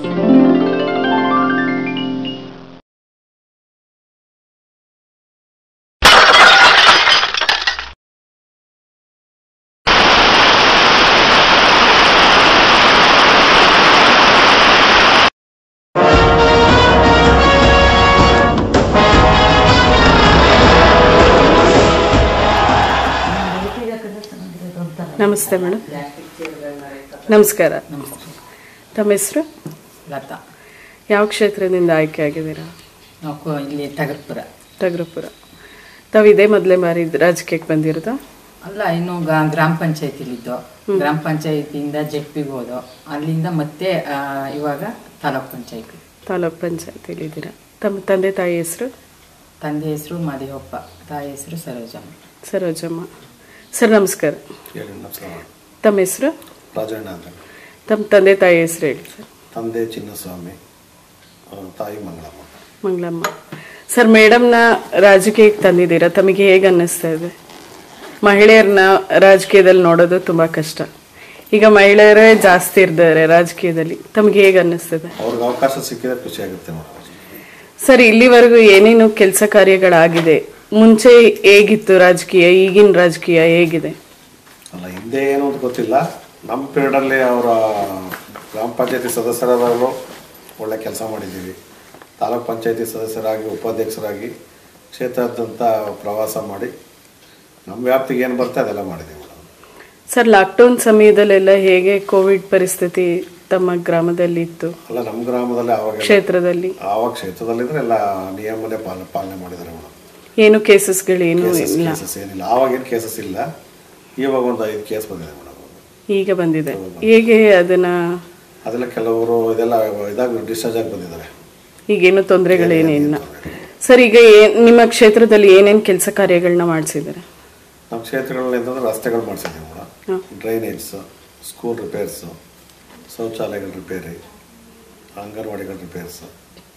ನಮಸ್ತೆ ಮೇಡಮ್. ನಮಸ್ಕಾರ. ತಮ್ಮ ಹೆಸರು? ಲತಾ. ಯಾವ ಕ್ಷೇತ್ರದಿಂದ ಆಯ್ಕೆ ಆಗಿದ್ದೀರಾ? ನಾವು ಇಲ್ಲಿ ಟಗರಪುರ. ತಾವು ಇದೇ ಮೊದಲೇ ಬಾರಿ ರಾಜಕೀಯಕ್ಕೆ ಬಂದಿರೋದಾ? ಅಲ್ಲ, ಇನ್ನು ಗ್ರಾಮ ಪಂಚಾಯತಿಲಿದ್ದು, ಗ್ರಾಮ ಪಂಚಾಯತಿಯಿಂದ ಜೆಡ್ಪಿಗೆ ಹೋದೋ, ಅಲ್ಲಿಂದ ಮತ್ತೆ ಇವಾಗ ತಾಲೂಕ್ ಪಂಚಾಯತಿಲಿದ್ದೀರಾ. ತಮ್ಮ ತಂದೆ ತಾಯಿ ಹೆಸರು? ತಂದೆ ಹೆಸರು ಮಾದೇವಪ್ಪ, ತಾಯಿ ಹೆಸರು ಸರೋಜಮ್ಮ. ಸರ್ ನಮಸ್ಕಾರ. ತಮ್ಮ ಹೆಸರು? ರಾಜಣ್ಣ ಅಂತ. ತಮ್ಮ ತಂದೆ ತಾಯಿ ಹೆಸರು ಹೇಳಿ ಸರ್. ತಂದೆ ಚಿನ್ನಸ್ವಾಮಿ, ತಾಯಿ ಮಂಗಳಮ್ಮ. ಸರ್, ಮೇಡಮ್ನ ರಾಜಕೀಯಕ್ಕೆ ತಂದಿದ್ದೀರಾ, ತಮಗೆ ಹೇಗೆ ಅನ್ನಿಸ್ತಾ ಇದೆ? ಮಹಿಳೆಯರನ್ನ ರಾಜಕೀಯದಲ್ಲಿ ನೋಡೋದು ತುಂಬ ಕಷ್ಟ. ಈಗ ಮಹಿಳೆಯರೇ ಜಾಸ್ತಿ ಇರ್ತಾರೆ ರಾಜಕೀಯದಲ್ಲಿ, ತಮಗೆ ಹೇಗೆ ಅನ್ನಿಸ್ತದೆ? ಅವ್ರಿಗೆ ಅವಕಾಶ ಸಿಕ್ಕಿದ್ರೆ ಖುಷಿ ಆಗುತ್ತೆ. ಸರ್, ಇಲ್ಲಿವರೆಗೂ ಏನೇನು ಕೆಲಸ ಕಾರ್ಯಗಳಾಗಿದೆ? ಮುಂಚೆ ಹೇಗಿತ್ತು ರಾಜಕೀಯ, ಈಗಿನ ರಾಜಕೀಯ ಹೇಗಿದೆ? ಅಲ್ಲ, ಹಿಂದೆ ಏನು ಅಂತ ಗೊತ್ತಿಲ್ಲ. ನಮ್ಮ ಪೀರಿಯಡಲ್ಲಿ ಅವರ ಗ್ರಾಮ ಪಂಚಾಯತಿ ಸದಸ್ಯರಾದವರು ಒಳ್ಳೆ ಕೆಲಸ ಮಾಡಿದ್ದೀವಿ. ತಾಲೂಕ್ ಪಂಚಾಯತಿ ಸದಸ್ಯರಾಗಿ, ಉಪಾಧ್ಯಕ್ಷರಾಗಿ ಕ್ಷೇತ್ರಾದ್ಯಂತ ಪ್ರವಾಸ ಮಾಡಿ ನಮ್ಮ ವ್ಯಾಪ್ತಿಗೆ ಏನು ಬರುತ್ತೆ ಅದೆಲ್ಲ ಮಾಡಿದ್ದೀವಿ. ಸರ್, ಲಾಕ್ಡೌನ್ ಸಮಯದಲ್ಲೆಲ್ಲ ಹೇಗೆ ಕೋವಿಡ್ ಪರಿಸ್ಥಿತಿ ತಮ್ಮ ಗ್ರಾಮದಲ್ಲಿ ಇತ್ತು? ಅಲ್ಲ, ನಮ್ಮ ಗ್ರಾಮದಲ್ಲಿ ಆವಾಗ ಕ್ಷೇತ್ರದಲ್ಲಿ ಇದ್ರೆ ಎಲ್ಲ ನಿಯಮನೇ ಪಾಲನೆ ಮಾಡಿದ್ದಾರೆ ಮೇಡಮ್. ಏನು ಕೇಸಸ್ಗಳೇನು ಏನಿಲ್ಲ. ಆವಾಗೇನು ಕೇಸಸ್ ಇಲ್ಲ. ಇವಾಗ ಒಂದು 5 ಕೇಸ್ ಬಂದಿದೆ ಮೇಡಮ್. ಈಗ ಬಂದಿದೆ. ಹೇಗೆ ಅದೆಲ್ಲ ಕೆಲವರು ಇದೆಲ್ಲ ಇದಾಗಿ ಡಿಸ್ಚಾರ್ಜ್ ಆಗಿ ಬಂದಿದ್ದಾರೆ. ಈಗೇನು ತೊಂದರೆಗಳೇನಿಲ್ಲ. ಸರ್, ಈಗ ನಿಮ್ಮ ಕ್ಷೇತ್ರದಲ್ಲಿ ಏನೇನು ಕೆಲಸ ಕಾರ್ಯಗಳನ್ನ ಮಾಡಿಸಿದ್ದಾರೆ? ನಮ್ಮ ಕ್ಷೇತ್ರಗಳಲ್ಲಿ ಅಂತಂದ್ರೆ ರಸ್ತೆಗಳು ಮಾಡಿಸಿದ್ದೀವಿ ಮೇಡಮ್. ಡ್ರೈನೇಜ್, ಸ್ಕೂಲ್ ರಿಪೇರ್ಸು, ಶೌಚಾಲಯಗಳ ರಿಪೇರಿ, ಅಂಗನವಾಡಿಗಳ ರಿಪೇರ್ಸು.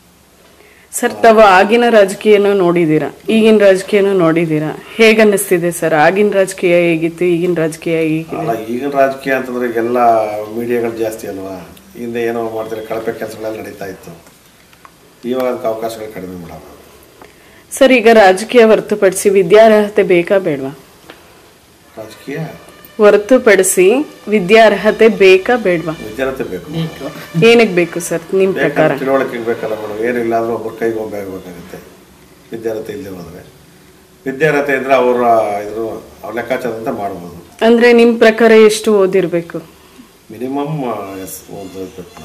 ಸರ್, ತಾವು ಆಗಿನ ರಾಜಕೀಯನೂ ನೋಡಿದ್ದೀರಾ, ಈಗಿನ ರಾಜಕೀಯನೂ ನೋಡಿದ್ದೀರಾ. ಹೇಗೆ ಅನ್ನಿಸ್ತಿದೆ ಸರ್? ಆಗಿನ ರಾಜಕೀಯ ಹೇಗಿತ್ತು, ಈಗಿನ ರಾಜಕೀಯ ಹೇಗಿದೆ? ಅಲ್ಲ, ಈಗಿನ ರಾಜಕೀಯ ಅಂತಂದ್ರೆ ಈಗೆಲ್ಲ ಮೀಡಿಯಾಗಳು ಜಾಸ್ತಿ ಅಲ್ವಾ. ಹಿಂದೆ ಏನೋ ಮಾಡ್ತಾರೆ, ಕಳಪೆ ಕೆಲಸಗಳೆಲ್ಲ ನಡೀತಾ ಇತ್ತು. ಇವಾಗ ಅದಕ್ಕೆ ಅವಕಾಶಗಳು ಕಡಿಮೆ ಮೇಡಮ್. ಸರ್, ಈಗ ರಾಜಕೀಯ ಹೊರತುಪಡಿಸಿ ವಿದ್ಯಾರ್ಹತೆ ಬೇಕಾ ಬೇಡವಾ? ರಾಜಕೀಯ ಹೊರತುಪಡಿಸಿ ವಿದ್ಯಾರ್ಹತೆ ಬೇಕಾ ಬೇಡವಾ? ವಿದ್ಯಾರ್ಹತೆ ಬೇಕು. ಏನಕ್ಕೆ ಬೇಕು ಸರ್ ನಿಮ್ಮ ಪ್ರಕಾರ? ತಿಳುವಳಿಕೆ ಬೇಕಲ್ಲ ಮೇಡಮ್. ಏನಿಲ್ಲ ಆದ್ರೂ ಒಬ್ಬರು ಕೈಗೆ ಹೋಗಬೇಕಾಗುತ್ತೆ. ವಿದ್ಯಾರ್ಹತೆ ಇಲ್ಲದೆ ಹೋದ್ರೆ, ವಿದ್ಯಾರ್ಹತೆ ಇದ್ರೆ ಅವ್ರ ಲೆಕ್ಕಾಚಾರದಂತೆ ಮಾಡ್ಬೋದು. ಅಂದ್ರೆ ನಿಮ್ಮ ಪ್ರಕಾರ ಎಷ್ಟು ಓದಿರ್ಬೇಕು? ಮಿನಿಮಮ್ ಓದಬೇಕು.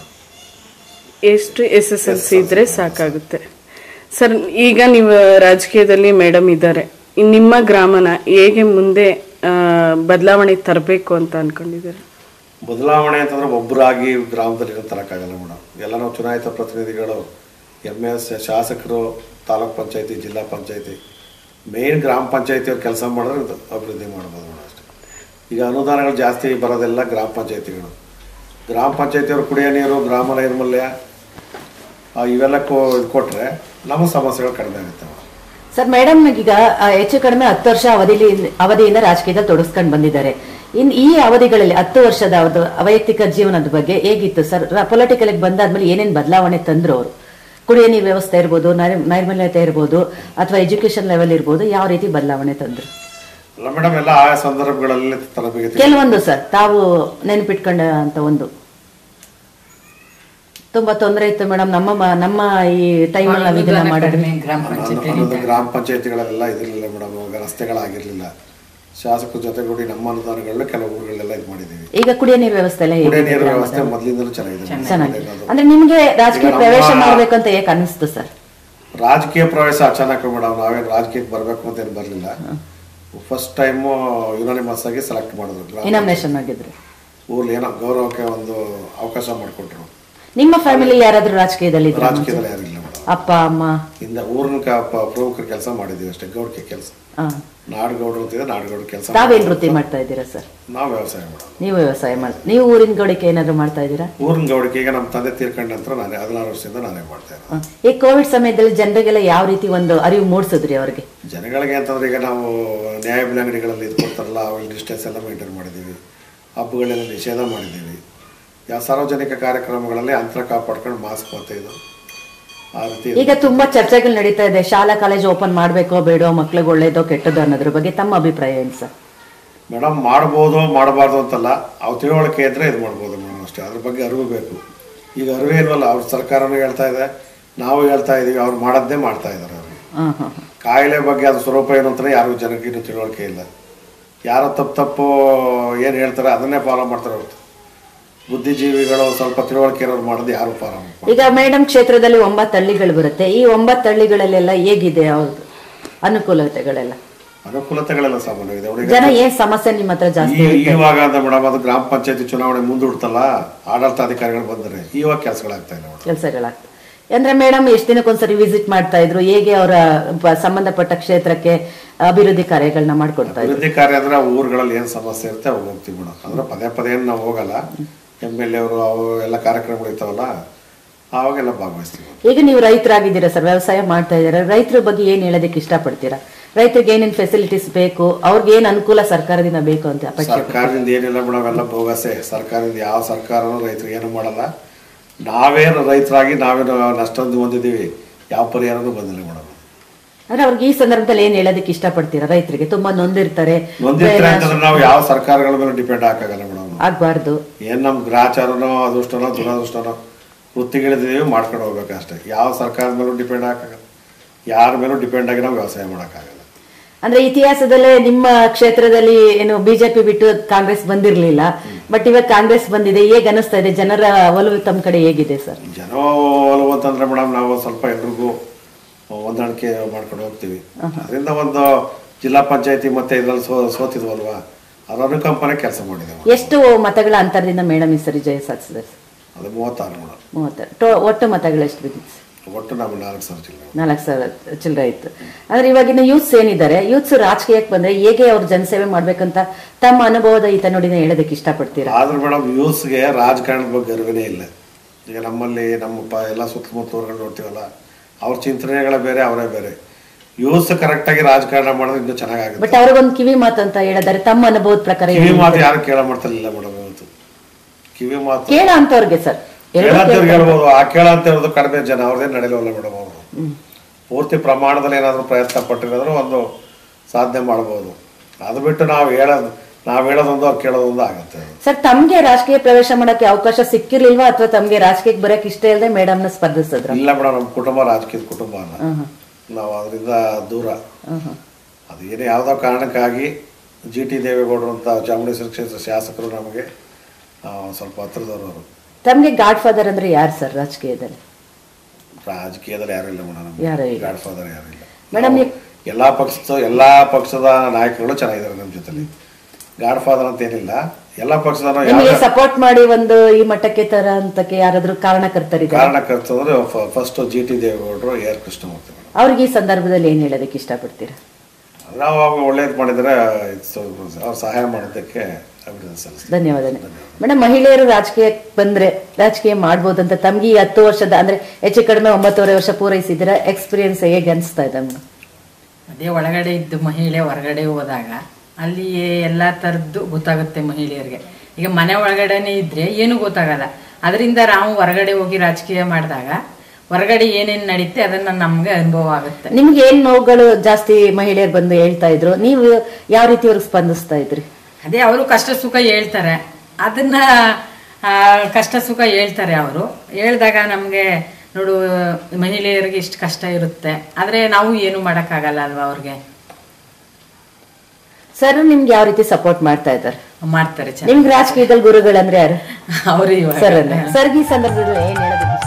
ಎಷ್ಟು SSLC ಇದ್ರೆ ಸಾಕಾಗುತ್ತೆ? ಸರ್, ಈಗ ನೀವು ರಾಜಕೀಯದಲ್ಲಿ ಮೇಡಮ್ ಇದ್ದಾರೆ, ನಿಮ್ಮ ಗ್ರಾಮನ ಹೇಗೆ ಮುಂದೆ ಬದಲಾವಣೆ ತರಬೇಕು ಅಂತ ಅನ್ಕೊಂಡಿದ್ದಾರೆ? ಬದಲಾವಣೆ ಅಂತಂದ್ರೆ ಒಬ್ಬರಾಗಿ ಗ್ರಾಮದಲ್ಲಿ ತರಕ್ಕಾಗಲ್ಲ ಮೇಡಮ್. ಎಲ್ಲ ನಾವು ಚುನಾಯಿತ ಪ್ರತಿನಿಧಿಗಳು, MS ಶಾಸಕರು, ತಾಲೂಕ್ ಪಂಚಾಯತಿ, ಜಿಲ್ಲಾ ಪಂಚಾಯತಿ, ಮೇನ್ ಗ್ರಾಮ ಪಂಚಾಯತಿಯವ್ರು ಕೆಲಸ ಮಾಡಿದ್ರೆ ಅಭಿವೃದ್ಧಿ ಮಾಡ್ಬೋದು ಮೇಡಮ್ ಅಷ್ಟೇ. ಈಗ ಅನುದಾನಗಳು ಜಾಸ್ತಿ ಬರೋದೆಲ್ಲ ಗ್ರಾಮ ಪಂಚಾಯತಿಗಳು. ಗ್ರಾಮ ಪಂಚಾಯತಿಯವರು ಕುಡಿಯೋ ನೀರು, ಗ್ರಾಮ ನೈರ್ಮಲ್ಯ ಇವೆಲ್ಲ ಕೊಟ್ಟರೆ ನಮ್ಮ ಸಮಸ್ಯೆಗಳು ಕಡಿಮೆ ಆಗುತ್ತೆ ಮೇಡಮ್. ಸರ್, ಮೇಡಮ್ ಈಗ ಹೆಚ್ಚು ಕಡಿಮೆ 10 ವರ್ಷ ಅವಧಿಯಿಂದ ರಾಜಕೀಯದಲ್ಲಿ ತೊಡಗಿಸ್ಕೊಂಡು ಬಂದಿದ್ದಾರೆ. ಈ ಅವಧಿಗಳಲ್ಲಿ 10 ವರ್ಷದ ವೈಯಕ್ತಿಕ ಜೀವನದ ಬಗ್ಗೆ ಹೇಗಿತ್ತು ಸರ್? ಪೊಲಿಟಿಕಲ್ ಬಂದಾದ್ಮೇಲೆ ಏನೇನು ಬದಲಾವಣೆ ತಂದ್ರು ಅವರು? ಕುಡಿಯೋ ನೀರು ವ್ಯವಸ್ಥೆ ಇರ್ಬೋದು, ನೈರ್ಮಲ್ಯತೆ ಇರ್ಬೋದು, ಅಥವಾ ಎಜುಕೇಶನ್ ಲೆವೆಲ್ ಇರ್ಬೋದು, ಯಾವ ರೀತಿ ಬದಲಾವಣೆ ತಂದ್ರು? ಅಲ್ಲ ಮೇಡಮ್, ಎಲ್ಲ ಆ ಸಂದರ್ಭಗಳಲ್ಲಿ ಕೆಲವೊಂದು ಸರ್ ತಾವು ನೆನಪಿಟ್ಕೊಂಡ ಅಂತ ಒಂದು ತುಂಬಾ ತೊಂದರೆ ಇತ್ತು ಮೇಡಮ್. ನಮ್ಮ ಈ ಟೈಮಲ್ಲಿ ನಾವು ಇದನ್ನ ಮಾಡಿದ್ವಿ. ಗ್ರಾಮ ಪಂಚಾಯತಿಗಳೆಲ್ಲ ಇದಿರಲಿಲ್ಲ ಮೇಡಮ್. ರಸ್ತೆಗಳಾಗಿರ್ಲಿಲ್ಲ. ಶಾಸಕರ ಜೊತೆಗೂಡಿ ನಮ್ಮ ಅನುದಾನಗಳನ್ನ ಕೆಲವು ಊರುಗಳೆಲ್ಲ ಇದು ಮಾಡಿದೀವಿ. ಈಗ ಕುಡಿಯೋ ನೀರು ವ್ಯವಸ್ಥೆ ಎಲ್ಲ ಕುಡಿಯೋ ನೀರು ವ್ಯವಸ್ಥೆ ಮೊದಲಿಂದಲೂ ಚೆನ್ನಾಗಿದೆ. ಅಂದ್ರೆ ನಿಮ್ಗೆ ರಾಜಕೀಯ ಪ್ರವೇಶ ಮಾಡ್ಬೇಕಂತ ಹೇಗೆ ಅನಿಸ್ತು ಸರ್? ರಾಜಕೀಯ ಪ್ರವೇಶ ಅಚಾನಕ್ ಮೇಡಮ್. ನಾವೇನು ರಾಜಕೀಯಕ್ಕೆ ಬರ್ಬೇಕು ಅಂತ ಏನು ಬರಲಿಲ್ಲ. ಫಸ್ಟ್ ಟೈಮು ಯುನಾನಿಮಸ್ ಆಗಿ ಸೆಲೆಕ್ಟ್ ಮಾಡಿದ್ರು. ಇನಾಮಿನೇಷನ್ ಆಗಿದ್ರು. ಊರ್ಲಿ ಏನೋ ಗೌರವಕ್ಕೆ ಒಂದು ಅವಕಾಶ ಮಾಡಿಕೊಟ್ರು. ನಿಮ್ಮ ಫ್ಯಾಮಿಲಿ ಯಾರಾದ್ರೂ ರಾಜಕೀಯದಲ್ಲಿ ಯಾರಿಲ್ಲ ಮೇಡಮ್. ಅಪ್ಪ ಅಮ್ಮ ಇಂದ ಊರಿನ ಪ್ರಮುಖರ ಕೆಲಸ ಮಾಡಿದೀವಿ ಅಷ್ಟೇ. ಗೌಡ್ಕೆ ಕೆಲಸ, ನಾಡಗೌಡರು ಅಂತಿದೆ, ನಾಡಗೌಡರು ಕೆಲಸ. ತಾವೇನ್ ವೃತ್ತಿ ಮಾಡ್ತಾ ಇದ್ದೀರಾ ಸರ್? ನಾವು ವ್ಯವಸಾಯ ಮಾಡೋದು. ನೀವು ವ್ಯವಸಾಯ ಮಾಡಿ, ನೀವು ಊರಿನ ಗೌಡಿಕೆ ಏನಾದ್ರು ಮಾಡ್ತಾ ಇದ್ದೀರಾ? ಊರಿನ ಗೌಡಿಕೆ ಈಗ ನಮ್ಮ ತಂದೆ ತೀರ್ಕೊಂಡ ನಂತರ ನಾನೇ 16 ವರ್ಷದಿಂದ ನಾನೇ ಮಾಡ್ತಾ ಇದ್ದೀನಿ. ಈ ಕೋವಿಡ್ ಸಮಯದಲ್ಲಿ ಜನರಿಗೆಲ್ಲ ಯಾವ ರೀತಿ ಒಂದು ಅರಿವು ಮೂಡಿಸಿದ್ರಿ ಅವ್ರಿಗೆ? ಜನಗಳಿಗೆ ಅಂತಂದ್ರೆ ಈಗ ನಾವು ನ್ಯಾಯಬೆಲೆ ಅಂಗಡಿಗಳಲ್ಲಿ ಇದು ಕೊಡ್ತಾರಲ್ಲ, ಅವಾಗ ಡಿಸ್ಟೆನ್ಸ್ ಎಲ್ಲ ಮೇಂಟೈನ್ ಮಾಡಿದ್ದೀವಿ. ಹಬ್ಬಗಳೆಲ್ಲ ನಿಷೇಧ ಮಾಡಿದ್ದೀವಿ. ಯಾವ ಸಾರ್ವಜನಿಕ ಕಾರ್ಯಕ್ರಮಗಳಲ್ಲಿ ಅಂತರ ಕಾಪಾಡ್ಕೊಂಡು ಮಾಸ್ಕ್ ಮತ್ತೆ ಇದು ಆ ರೀತಿ ಈಗ ತುಂಬಾ ಚರ್ಚೆಗಳು ನಡೀತಾ ಇದೆ, ಶಾಲಾ ಕಾಲೇಜ್ ಓಪನ್ ಮಾಡ್ಬೇಕೋ ಬೇಡೋ, ಮಕ್ಳಿಗೆ ಒಳ್ಳೇದೋ ಕೆಟ್ಟದೋ ಅನ್ನೋದ್ರ ಬಗ್ಗೆ ತಮ್ಮ ಅಭಿಪ್ರಾಯ ಏನು ಸರ್? ಮೇಡಮ್ ಮಾಡ್ಬೋದು ಮಾಡಬಾರ್ದು ಅಂತಲ್ಲ, ಅವ್ರು ತಿಳುವಳಿಕೆ ಇದ್ರೆ ಇದು ಮಾಡ್ಬೋದು ಮೇಡಮ್ ಅಷ್ಟೇ. ಅದ್ರ ಬಗ್ಗೆ ಅರಿವು ಬೇಕು. ಈಗ ಅರಿವೇ ಇಲ್ವಲ್ಲ, ಅವ್ರ ಸರ್ಕಾರನೂ ಹೇಳ್ತಾ ಇದೆ, ನಾವು ಹೇಳ್ತಾ ಇದೀವಿ, ಅವ್ರು ಮಾಡೋದೇ ಮಾಡ್ತಾ ಇದ್ದಾರೆ. ಅವ್ರಿಗೆ ಕಾಯಿಲೆ ಬಗ್ಗೆ ಅದು ಸ್ವರೂಪ ಏನು ಅಂತಾನೆ ಯಾರಿಗೂ ಜನಕ್ಕೆ ಇನ್ನೂ ತಿಳುವಳಿಕೆ ಇಲ್ಲ. ಯಾರೋ ತಪ್ಪು ಏನು ಹೇಳ್ತಾರೆ ಅದನ್ನೇ ಫಾಲೋ ಮಾಡ್ತಾರೆ ಹೊರತು ಬುದ್ಧಿಜೀವಿಗಳು ಸ್ವಲ್ಪ ತಿಳುವಳಿಕೆ ಇರೋರು ಮಾಡೋದು ಯಾರು ಫಾಲೋ ಮಾಡ್ತಾರೆ. ಈಗ ಮೇಡಮ್ ಕ್ಷೇತ್ರದಲ್ಲಿ 9 ಹಳ್ಳಿಗಳು ಬರುತ್ತೆ. ಈ 9 ಹಳ್ಳಿಗಳಲ್ಲೆಲ್ಲ ಹೇಗಿದೆ ಅವ್ರದ್ದು ಅನುಕೂಲತೆಗಳೆಲ್ಲ? ಅನುಕೂಲತೆಗಳೆಲ್ಲ ಸಾಮಾನ್ಯವಿದೆ. ಜನ ಏನ್ ಸಮಸ್ಯೆ ನಿಮ್ಮ ಹತ್ರ ಜಾಸ್ತಿ? ಇವಾಗ ಅಂತ ಮೇಡಮ್ ಅದು ಗ್ರಾಮ ಪಂಚಾಯತಿ ಚುನಾವಣೆ ಮುಂದೂಡ್ತಲ್ಲ, ಆಡಳಿತಾಧಿಕಾರಿಗಳು ಬಂದರೆ ಇವಾಗ ಕೆಲಸಗಳಾಗ್ತಾ ಇಲ್ಲ. ಕೆಲಸಗಳಾಗ್ತದೆ ಅಂದ್ರೆ ಮೇಡಮ್ ಎಷ್ಟು ದಿನಕ್ಕೊಂದ್ಸರಿ ವಿಸಿಟ್ ಮಾಡ್ತಾ ಇದ್ರು, ಹೇಗೆ ಅವರ ಸಂಬಂಧಪಟ್ಟ ಕ್ಷೇತ್ರಕ್ಕೆ ಅಭಿವೃದ್ಧಿ ಕಾರ್ಯಗಳನ್ನ ಮಾಡ್ಕೊಡ್ತಾ ಇದ್ರು? ಅಭಿವೃದ್ಧಿ ಕಾರ್ಯ ಅಂದ್ರೆ ಊರುಗಳಲ್ಲಿ ಏನ್ ಸಮಸ್ಯೆ ಇರುತ್ತೆ ಅವಾಗ ಹೋಗ್ತೀವಿ ಮೇಡಮ್. ಅಂದ್ರೆ ಪದೇ ಏನು ನಾವು ಹೋಗಲ್ಲ. MLA ಅವರು ಅವು ಎಲ್ಲ ಕಾರ್ಯಕ್ರಮಗಳು ಇರ್ತಾವಲ್ಲ ಅವಾಗೆಲ್ಲ ಭಾಗವಹಿಸ್ತೀವಿ. ಈಗ ನೀವು ರೈತರಾಗಿದ್ದೀರಾ ಸರ್, ವ್ಯವಸಾಯ ಮಾಡ್ತಾ ಇದ್ದೀರಾ, ರೈತರ ಬಗ್ಗೆ ಏನ್ ಹೇಳೋದಕ್ಕೆ ಇಷ್ಟಪಡ್ತೀರಾ? ರೈತರಿಗೆ ಏನೇನ್ ಫೆಸಿಲಿಟೀಸ್ ಬೇಕು, ಅವ್ರಿಗೆ ಏನ್ ಅನುಕೂಲ ಸರ್ಕಾರದಿಂದ ಬೇಕು ಅಂತ ಅಪೇಕ್ಷೆ? ಸರ್ಕಾರದಿಂದ ಏನಿಲ್ಲ ಮೇಡಮ್, ಎಲ್ಲ ಬೋಗಸೆ. ಸರ್ಕಾರದಿಂದ ಯಾವ ಸರ್ಕಾರನೂ ರೈತರಿಗೆ ಏನು ಮಾಡಲ್ಲ. ನಾವೇನು ರೈತರಾಗಿ ನಾವೇನು ನಷ್ಟ ಹೊಂದಿದ್ದೀವಿ, ಯಾವ ಪರಿಹಾರನೂ ಬಂದಿಲ್ಲ ಮೇಡಮ್. ಅಂದ್ರೆ ಅವ್ರಿಗೆ ಈ ಸಂದರ್ಭದಲ್ಲಿ ಏನ್ ಹೇಳೋದಕ್ಕೆ ಇಷ್ಟಪಡ್ತೀರಾ? ರೈತರಿಗೆ ತುಂಬಾ ನೊಂದಿರ್ತಾರೆ ಅಂತಂದ್ರೆ ನಾವು ಯಾವ ಸರ್ಕಾರಗಳ ಮೇಲೆ ಡಿಪೆಂಡ್ ಹಾಕಾಗಲ್ಲ ಮೇಡಮ್. ಆಗ್ಬಾರ್ದು. ಏನ್ ನಮ್ ಗ್ರಾಚಾರನೋ ಅದೃಷ್ಟನೋ ದುರದೃಷ್ಟನೋ ವೃತ್ತಿಗಳಿದ್ದೀವಿ ಮಾಡ್ಕೊಂಡು ಹೋಗ್ಬೇಕು ಅಷ್ಟೇ. ಯಾವ ಸರ್ಕಾರದ ಮೇಲೂ ಡಿಪೆಂಡ್ ಹಾಕಾಗಲ್ಲ, ಯಾರ ಮೇಲೂ ಡಿಪೆಂಡ್ ಆಗಿ ನಾವು ವ್ಯವಸಾಯ ಮಾಡೋಕ್ಕಾಗಲ್ಲ. ಅಂದ್ರೆ ಇತಿಹಾಸದಲ್ಲೇ ನಿಮ್ಮ ಕ್ಷೇತ್ರದಲ್ಲಿ ಏನು ಬಿಜೆಪಿ ಬಿಟ್ಟು ಕಾಂಗ್ರೆಸ್ ಬಂದಿರ್ಲಿಲ್ಲ, ಬಟ್ ಇವಾಗ ಕಾಂಗ್ರೆಸ್ ಬಂದಿದೆ, ಹೇಗೆ ಅನಿಸ್ತಾ ಇದೆ? ಜನರ ಒಲವು ತಮ್ಮ ಕಡೆ ಹೇಗಿದೆ ಸರ್? ಜನ ಒಲವು ಅಂತಂದ್ರೆ ಮೇಡಮ್ ನಾವು ಸ್ವಲ್ಪ ಎಲ್ರಿಗೂ ಹೊಂದಾಣಿಕೆ ಮಾಡ್ಕೊಂಡು ಹೋಗ್ತೀವಿ. ಅದರಿಂದ ಒಂದು ಜಿಲ್ಲಾ ಪಂಚಾಯತಿ ಮತ್ತೆ ಇದ್ರಲ್ಲಿ ಸೋತಿದ್ವಲ್ವಾ, ಅದರ ಅನುಕಂಪನೆ ಕೆಲಸ ಮಾಡಿದ್ದೇವೆ. ಎಷ್ಟು ಮತಗಳ ಅಂತರದಿಂದ ಮೇಡಮ್ ಈ ಸರಿ ಜಯ ಸಾಧಿಸಿದೆ? ಅದು 36 ಮೇಡಮ್. 36. ಒಟ್ಟು ಮತಗಳು ಎಷ್ಟು ಬಿದ್ದಿತ್ತು? ಒಟ್ಟು ನಾವು 4,000 ಚಿಲ್ಲರೆ. 4,000 ಚಿಲ್ಲರೆ ಇತ್ತು. ಅಂದ್ರೆ ಇವಾಗಿನ ಯೂತ್ಸ್ ಏನಿದ್ದಾರೆ, ಯೂತ್ಸ್ ರಾಜಕೀಯಕ್ಕೆ ಬಂದ್ರೆ ಹೇಗೆ ಅವ್ರ ಜನಸೇವೆ ಮಾಡ್ಬೇಕಂತ ತಮ್ಮ ಅನುಭವದ ಹಿತನುಡಿನ ಹೇಳೋದಕ್ಕೆ ಇಷ್ಟಪಡ್ತೀರಾ? ಆದ್ರೆ ಮೇಡಮ್ ಯೂತ್ಸ್ಗೆ ರಾಜಕಾರಣದ ಬಗ್ಗೆ ಅರಿವಿನೇ ಇಲ್ಲ. ಈಗ ನಮ್ಮಲ್ಲಿ ನಮ್ಮ ಎಲ್ಲ ಸುತ್ತಮುತ್ತ ಊರುಗಳು ನೋಡ್ತೀವಲ್ಲ, ಅವ್ರ ಚಿಂತನೆಗಳ ಬೇರೆ, ಅವರೇ ಬೇರೆ. ಯೂತ್ಸ್ ಕರೆಕ್ಟ್ ಆಗಿ ರಾಜಕಾರಣ ಮಾಡಿದ್ರೆ ಇನ್ನೂ ಚೆನ್ನಾಗುತ್ತೆ. ಬಟ್ ಅವ್ರಿಗೊಂದು ಕಿವಿ ಮಾತು ಅಂತ ಹೇಳಿದಾರೆ, ತಮ್ಮ ಅನುಭವದ ಪ್ರಕಾರ ಕಿವಿ ಮಾತು ಯಾರು ಕೇಳ ಮಾಡ್ತಿರ್ಲಿಲ್ಲ ಮೇಡಮ್. ಇವತ್ತು ಕಿವಿ ಮಾತು ಕೇಳ ಅಂತವ್ರಿಗೆ ಸರ್ ಹೇಳ್ಬೋದು, ಆ ಕೇಳ ಅಂತ ಹೇಳೋದು ಕಡಿಮೆ ಜನ, ಅವ್ರದೇ ನಡೆಯಲ್ಲ ಮೇಡಮ್. ಅವರು ಪೂರ್ತಿ ಪ್ರಮಾಣದಲ್ಲಿ ಏನಾದ್ರು ಪ್ರಯತ್ನ ಪಟ್ಟಿರೋದ್ರು ಒಂದು ಸಾಧನೆ ಮಾಡಬಹುದು. ಅದು ಬಿಟ್ಟು ನಾವು ಹೇಳೋದೊಂದು ಅವ್ರು ಕೇಳೋದೊಂದು ಆಗುತ್ತೆ. ಸರ್, ತಮ್ಗೆ ರಾಜಕೀಯ ಪ್ರವೇಶ ಮಾಡಕ್ಕೆ ಅವಕಾಶ ಸಿಕ್ಕಿರ್ಲಿಲ್ವಾ, ಅಥವಾ ತಮ್ಗೆ ರಾಜಕೀಯಕ್ಕೆ ಬರಕ್ ಇಷ್ಟ ಇಲ್ಲದೆ ಮೇಡಮ್ ನ ಸ್ಪರ್ಧಿಸಿದ್ರ? ಇಲ್ಲ ಮೇಡಮ್, ನಮ್ಮ ಕುಟುಂಬ ರಾಜಕೀಯದ ಕುಟುಂಬ ಅಲ್ಲ, ನಾವು ಅದರಿಂದ ದೂರ. ಅದು ಏನೇ ಯಾವ್ದೋ ಕಾರಣಕ್ಕಾಗಿ GT ದೇವೇಗೌಡರು ಅಂತ ಚಾಮುಂಡೇಶ್ವರಿ ಕ್ಷೇತ್ರ ಶಾಸಕರು ನಮಗೆ ಸ್ವಲ್ಪ ಹತ್ರದವರು. ಅವರು ತಮ್ಗೆ ಗಾಡ್ ಫಾದರ್ ಅಂದ್ರೆ ಯಾರು ಸರ್ ರಾಜಕೀಯದಲ್ಲಿ? ರಾಜಕೀಯದಲ್ಲಿ ಯಾರು ಇಲ್ಲ ಮೇಡಮ್, ಗಾಡ್ ಫಾದರ್ ಯಾರು ಇಲ್ಲ ಮೇಡಮ್. ಎಲ್ಲಾ ಪಕ್ಷದ ನಾಯಕರುಗಳು ಚೆನ್ನಾಗಿದ್ದಾರೆ ನಮ್ಮ ಜೊತೆಲಿ. ಗಾಡ್ ಫಾದರ್ ಅಂತ ಏನಿಲ್ಲ, ಎಲ್ಲಾ ಪಕ್ಷದ ಸಪೋರ್ಟ್ ಮಾಡಿ ಒಂದು ಈ ಮಟ್ಟಕ್ಕೆ ತರ ಅಂತಕ್ಕೆ ಯಾರಾದ್ರೂ ಕಾರಣಕರ್ತಂದ್ರೆ ಫಸ್ಟ್ GT ದೇವೇಗೌಡರು, AR ಕೃಷ್ಣಮೂರ್ತಿ. ಅವ್ರಿಗೆ ಈ ಸಂದರ್ಭದಲ್ಲಿ ಏನ್ ಹೇಳೋದಕ್ಕೆ ಇಷ್ಟಪಡ್ತೀರಾ? ನಾವು ಅವಾಗ ಒಳ್ಳೇದು ಮಾಡಿದ್ರೆ ಅವ್ರು ಸಹಾಯ ಮಾಡೋದಕ್ಕೆ ಧನ್ಯವಾದ. ಮೇಡಮ್, ಮಹಿಳೆಯರು ರಾಜಕೀಯಕ್ಕೆ ಬಂದ್ರೆ ರಾಜಕೀಯ ಮಾಡ್ಬೋದಂತ ತಮ್ಗೆ ಈ 10 ವರ್ಷದ ಅಂದ್ರೆ ಹೆಚ್ಚು ಕಡಿಮೆ 9.5 ವರ್ಷ ಪೂರೈಸಿದಿರ ಎಕ್ಸ್ಪೀರಿಯನ್ಸ್ ಹೇಗೆ ಅನಿಸ್ತಾ ಇದೆ ಮೇಡಮ್? ಅದೇ ಒಳಗಡೆ ಇದ್ದು ಮಹಿಳೆ ಹೊರಗಡೆ ಹೋದಾಗ ಅಲ್ಲಿ ಎಲ್ಲ ಥರದ್ದು ಗೊತ್ತಾಗುತ್ತೆ ಮಹಿಳೆಯರಿಗೆ. ಈಗ ಮನೆ ಒಳಗಡೆನೆ ಇದ್ರೆ ಏನು ಗೊತ್ತಾಗಲ್ಲ. ಅದರಿಂದ ನಾವು ಹೊರಗಡೆ ಹೋಗಿ ರಾಜಕೀಯ ಮಾಡಿದಾಗ ಹೊರಗಡೆ ಏನೇನು ನಡೀತೆ ಅದನ್ನ ನಮ್ಗೆ ಅನುಭವ ಆಗುತ್ತೆ. ನಿಮ್ಗೆ ಏನ್ ನೋವುಗಳು ಜಾಸ್ತಿ ಮಹಿಳೆಯರು ಬಂದು ಹೇಳ್ತಾ ಇದ್ರು, ನೀವು ಯಾವ ರೀತಿ ಅವ್ರಿಗೆ ಸ್ಪಂದಿಸ್ತಾ ಇದ್ರಿ? ಅದೇ ಅವರು ಕಷ್ಟ ಸುಖ ಹೇಳ್ತಾರೆ, ಅದನ್ನ ಕಷ್ಟ ಸುಖ ಹೇಳ್ತಾರೆ. ಅವರು ಹೇಳಿದಾಗ ನಮಗೆ ನೋಡು ಮಹಿಳೆಯರಿಗೆ ಇಷ್ಟು ಕಷ್ಟ ಇರುತ್ತೆ, ಆದರೆ ನಾವು ಏನು ಮಾಡೋಕ್ಕಾಗಲ್ಲ ಅಲ್ವಾ ಅವ್ರಿಗೆ. ಸರ್, ನಿಮ್ಗೆ ಯಾವ ರೀತಿ ಸಪೋರ್ಟ್ ಮಾಡ್ತಾ ಇದ್ದಾರೆ? ಮಾಡ್ತಾರೆ. ನಿಮ್ಗೆ ರಾಜಕೀಯದಲ್ಲಿ ಗುರುಗಳಂದ್ರೆ ಯಾರು? ಅವರು ಸರ್, ಈ ಸಂದರ್ಭದಲ್ಲಿ ಏನ್ ಹೇಳಬೇಕು?